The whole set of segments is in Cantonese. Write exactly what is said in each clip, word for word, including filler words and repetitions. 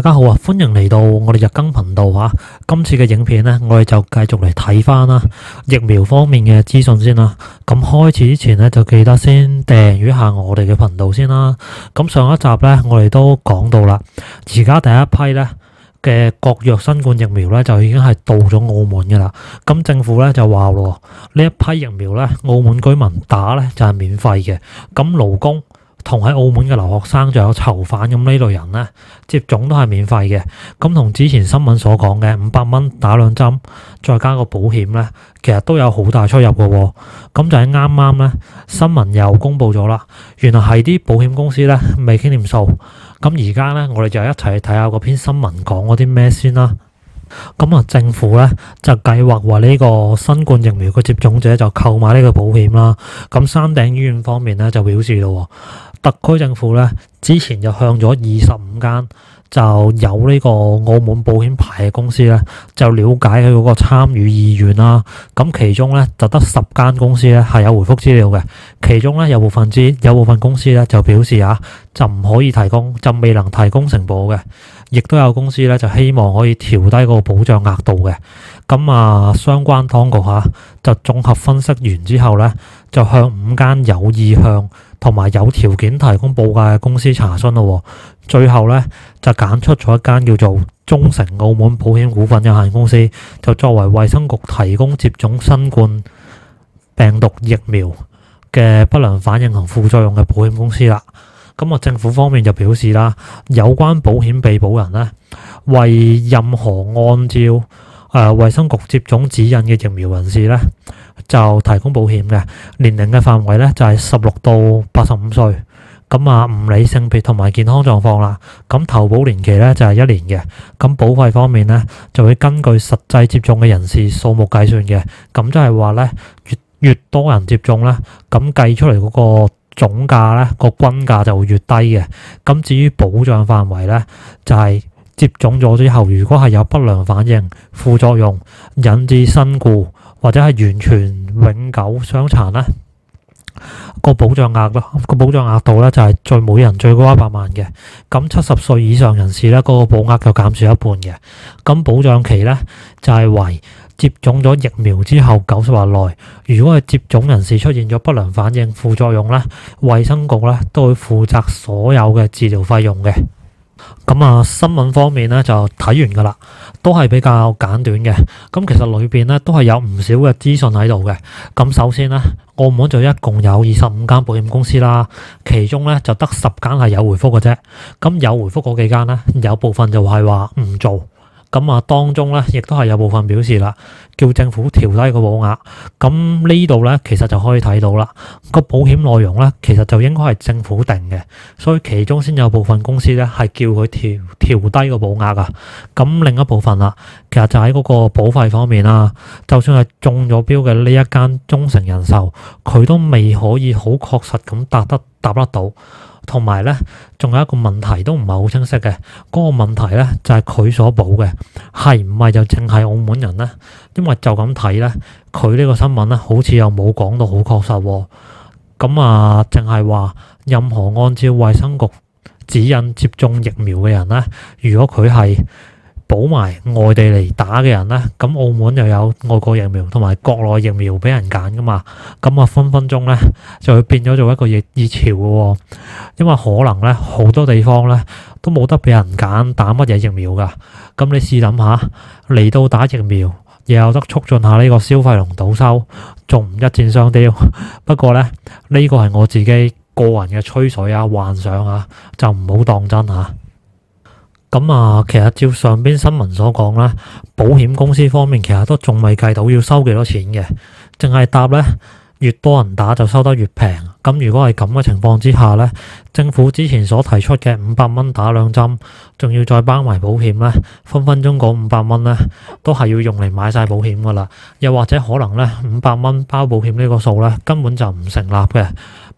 家好啊，歡迎嚟到我哋日更頻道吓。今次嘅影片呢，我哋就繼續嚟睇翻啦疫苗方面嘅資訊先啦。咁開始之前呢，就記得先訂閱下我哋嘅頻道先啦。咁上一集呢，我哋都講到啦，而家第一批呢嘅國藥新冠疫苗呢，就已經係到咗澳門噶啦。咁政府呢，就話咯，呢一批疫苗呢，澳門居民打呢，就係免費嘅。咁勞工同喺澳門嘅留學生，仲有囚犯咁呢類人呢，接種都係免費嘅。咁同之前新聞所講嘅五百蚊打兩針，再加個保險呢，其實都有好大出入嘅喎。咁就喺啱啱呢，新聞又公布咗啦，原來係啲保險公司呢未傾掂數。咁而家呢，我哋就一齊睇下嗰篇新聞講嗰啲咩先啦。咁啊，政府咧就計劃為呢個新冠疫苗嘅接種者就購買呢個保險啦。咁山頂醫院方面咧就表示咯，特區政府咧之前就向咗二十五間就有呢個澳門保險牌嘅公司咧，就了解佢嗰個參與意願啦。咁其中咧就得十間公司咧係有回覆資料嘅，其中咧有部分之有部分公司咧就表示啊，就唔可以提供，就未能提供承保嘅。亦都有公司咧就希望可以調低個保障額度嘅。咁啊，相關當局嚇就綜合分析完之後咧，就向五間有意向同埋有條件提供報價嘅公司查詢咯。最後咧就揀出咗一間叫做中誠澳門保險股份有限公司，就作為衛生局提供接種新冠病毒疫苗嘅不良反應同副作用嘅保險公司啦。咁啊，政府方面就表示啦，有關保險被保人呢，為任何按照誒衛生局接種指引嘅疫苗人士呢，就提供保險嘅。年齡嘅範圍呢，就係十六到八十五歲。咁啊，唔理性別同埋健康狀況啦。咁投保年期呢，就係一年嘅。咁保費方面呢，就會根據實際接種嘅人士數目計算嘅。咁即係話呢，越越多人接種呢，咁計出嚟嗰個總價咧個均價就會越低嘅。咁至於保障範圍咧，就係接種咗之後，如果係有不良反應、副作用引致身故或者係完全永久傷殘咧，個保障額咯，個保障額度咧就係最每人最高一百萬嘅。咁七十歲以上人士咧，嗰個保額就減少一半嘅。咁保障期咧就係為接種咗疫苗之後九十日內，如果係接種人士出現咗不良反應、副作用咧，衛生局咧都會負責所有嘅治療費用嘅。咁啊，新聞方面咧就睇完噶啦，都係比較簡短嘅。咁其實裏邊咧都係有唔少嘅資訊喺度嘅。咁首先咧，澳門就一共有二十五間保險公司啦，其中咧就得十間係有回覆嘅啫。咁有回覆嗰幾間咧，有部分就係話唔做。咁啊，當中咧，亦都係有部分表示啦，叫政府調低個保額。咁呢度咧，其實就可以睇到啦，個保險內容咧，其實就應該係政府定嘅，所以其中先有部分公司咧係叫佢調調低個保額啊。咁另一部分啦，其實就喺嗰個保費方面啦，就算係中咗標嘅呢一間中誠人壽，佢都未可以好確實咁答得答得到。同埋咧，仲有一個問題都唔係好清晰嘅，嗰個問題咧就係佢所保嘅係唔係就淨係澳門人咧？因為就咁睇咧，佢呢個新聞咧好似又冇講到好確實喎。咁啊，淨係話任何按照衛生局指引接種疫苗嘅人咧，如果佢係保埋外地嚟打嘅人咧，咁澳門又有外國疫苗同埋國內疫苗俾人揀噶嘛，咁啊分分鐘咧就會變咗做一個熱熱潮嘅喎，因為可能咧好多地方咧都冇得俾人揀打乜嘢疫苗噶，咁你試諗下嚟到打疫苗，又有得促進下呢個消費同賭收，仲唔一箭雙雕？不過咧呢個係我自己個人嘅吹水啊、幻想啊，就唔好當真嚇。咁啊，其實照上邊新聞所講啦，保險公司方面其實都仲未計到要收幾多錢嘅，淨係答咧越多人打就收得越平。咁如果係咁嘅情況之下咧，政府之前所提出嘅五百蚊打兩針，仲要再包埋保險咧，分分鐘嗰五百蚊咧都係要用嚟買晒保險噶啦。又或者可能咧五百蚊包保險呢個數咧根本就唔成立嘅，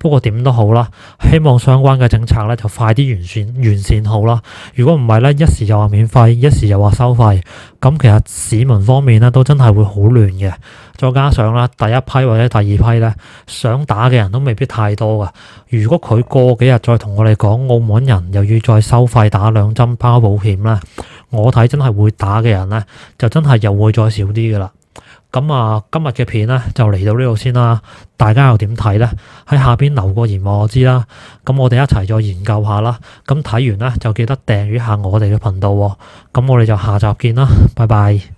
不過點都好啦，希望相關嘅政策咧就快啲完善完善好啦。如果唔係咧，一時又話免費，一時又話收費，咁其實市民方面咧都真係會好亂嘅。再加上啦，第一批或者第二批咧想打嘅人都未必太多噶。如果佢過幾日再同我哋講澳門人又要再收費打兩針包保險咧，我睇真係會打嘅人咧就真係又會再少啲噶啦。咁啊，今日嘅片咧就嚟到呢度先啦，大家又點睇咧？喺下邊留個言話我知啦。咁我哋一齊再研究下啦。咁睇完咧就記得訂閱下我哋嘅頻道喎。咁我哋就下集見啦，拜拜。